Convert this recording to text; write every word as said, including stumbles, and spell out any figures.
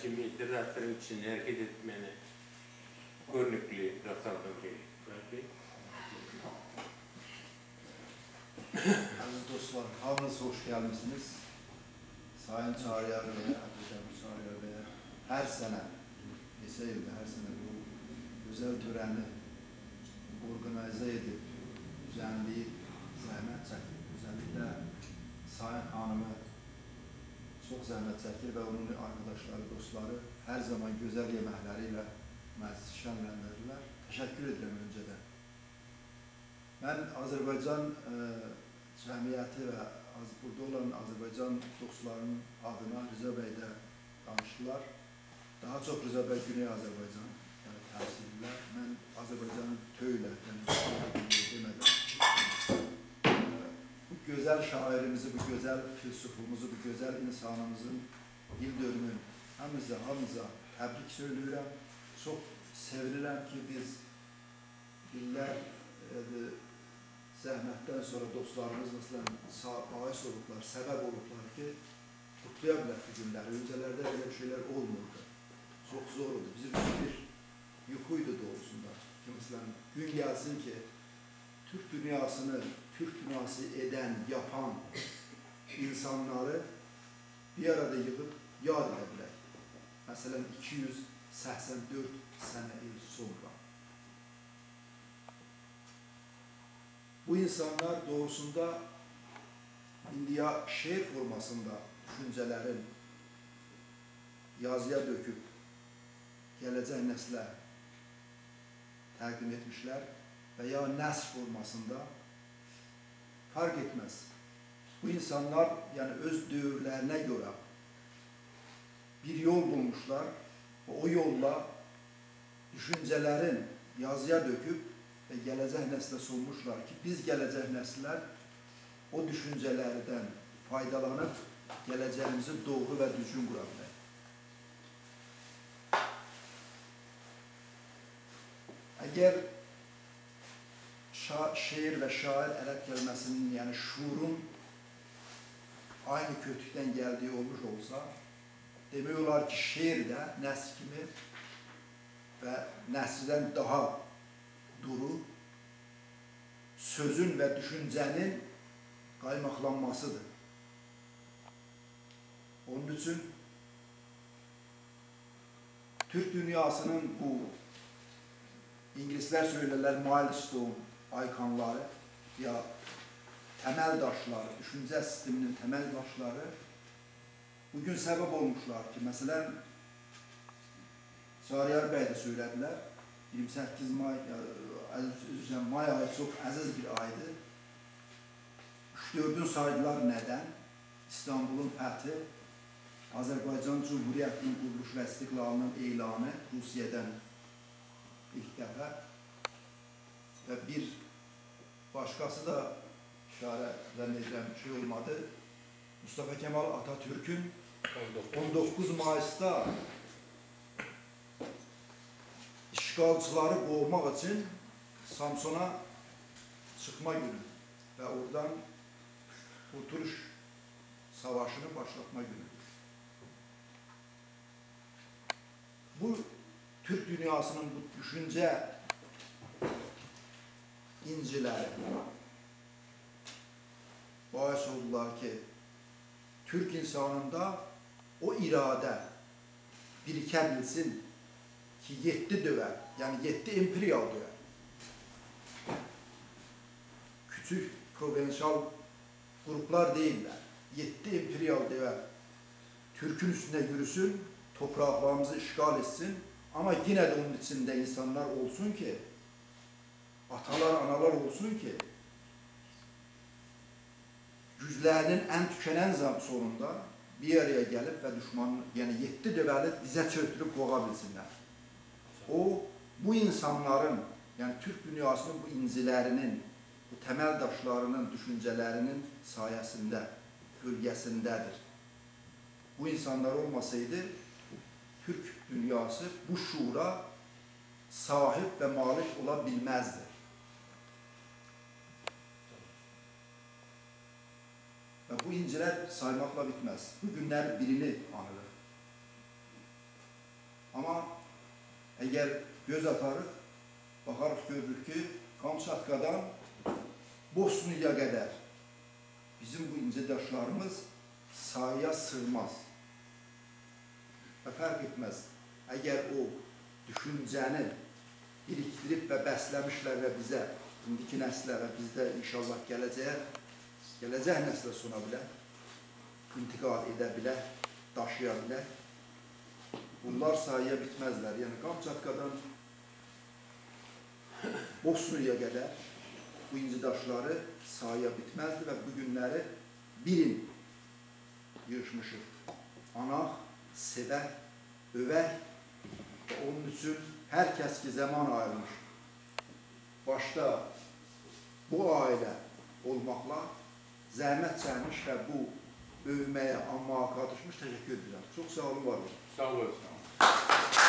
kimi literatürün içinde hareket etmeni görünüklü rastaldım ki. Aziz dostlar, hamınız hoş gelmişsiniz. Sayın Çağrıyer Bey, Abdülhamid Çağrıyer Bey, her sene, geçen yılda her sene bu özel töreni organize edip, düzenleyip, zahmet çekip, özellikle Sayın Hanım'ı çok zahmet çekir ve onun arkadaşları, dostları her zaman güzel yemekleriyle meclis şenlendirirler. Teşekkür ederim önceden. Ben Azerbaycan e, cəmiyyəti və burada olan Azərbaycan dostlarının adına Rıza Bey'də danışdılar. Daha çok Rıza Bey Güney Azərbaycan yani, təmsilçilər. Mən Azərbaycanın töylə demədən bu güzel şairimizi, bu güzel filsufumuzu, bu güzel insanımızın yıl dönümü hamıza, hamıza təbrik söylüyorum. Çok sevinirəm ki biz iller e, zəhmətdən sonra dostlarımız mesela bahis olublar, səbəb olublar ki, kutluya bilər bu günləri. Öncələrdə belə bir şeyler olmurdu. Çok zor oldu. Bizim için bir yuxuydu doğrusunda. Ki, mesela gün gelsin ki, Türk dünyasını, Türk dünyası eden, yapan insanları bir arada yığıp yad edə bilək. Mesela iki yüz səksən dörd sene il sonra. Bu insanlar doğrusunda indiya şehir formasında düşüncelerin yazıya döküp gelecek nesle təqdim etmişler veya nəsr formasında fark etmez. Bu insanlar yani öz dövrlerine göre bir yol bulmuşlar ve o yolla düşüncelerin yazıya döküp ve gelecek nesle sunmuşlar ki biz gelecek nesiller o düşüncelerden faydalanıp geleceğimizi doğru ve düzgün kurabilmek. Eğer şa şiir ve şair Ərəb kelimesinin yani şuurun aynı kötükten geldiği olmuş olsa demiyorlar ki şiir de nesr kimi ve nesrden daha duru, sözün ve düşüncenin kaymaklanmasıdır. Onun için Türk dünyasının bu İngilizler söylerler milestone aykanları ya temel taşları, düşünce sisteminin temel taşları bugün sebep olmuşlar ki mesela Çağrıyer Bey de söylediler. yirmi səkkiz may, yani, may ayı çok aziz bir aydı. üç dördün saydılar neden? İstanbul'un fethi, Azerbaycan Cumhuriyeti'nin kuruluş ve istiklalının ilanı Rusiyadan ilk defa ve bir başkası da işare zannederim şey olmadı. Mustafa Kemal Atatürk'ün on dokuz Mayıs'ta işgalçıları boğmak için Samsun'a çıkma günü ve oradan Kurtuluş Savaşı'nı başlatma günü. Bu Türk dünyasının bu düşünce incileri bahis oldular ki Türk insanında o irade birikebilsin ki yetti döver, yani yetti imperial döver. Küçük provinsiyal gruplar değiller. Yetti imperial döver. Türk'ün üstüne yürüsün, topraklarımızı işgal etsin ama yine de onun içinde insanlar olsun ki, atalar, analar olsun ki, güçlerinin en tükenen sonunda bir araya gelip ve düşmanın yani yetti döveli dize çöktürüp boğabilsinler. O bu insanların yani Türk dünyasının bu incilerinin, bu temel taşlarının, düşüncelerinin sayesinde, gölgesindedir. Bu insanlar olmasaydı Türk dünyası bu şuura sahip ve malik olabilmezdi. Ve bu inciler saymakla bitmez. Bu günler birini anılır. Əgər göz atarıq, baxarıq görürük ki, Kamçatkadan Bosnuya qədər bizim bu incə daşlarımız sayıya sığmaz. Və fərq etməz. Əgər o düşüncəni birikdirib və bəsləmişlər və bizə, indiki nəslərə, bizdə inşallah gələcəyə, gələcək nəslə suna bilər, intiqal edə bilər, daşıya bilər. Bunlar sayıya bitməzlər. Yəni Kamçatkadan Bosnuya qədər bu inci daşları sayıya bitməzdir və bu günləri birin yığışmışıq. Anaq, sevək, övək və onun üçün hər kəs ki zaman ayırmış. Başda bu ailə olmaqla zəhmət çəkmiş və bu övməyə, anmağa qatışmış. Təşəkkür edirəm. Çox sağ olun, var olun. Sağ olasın.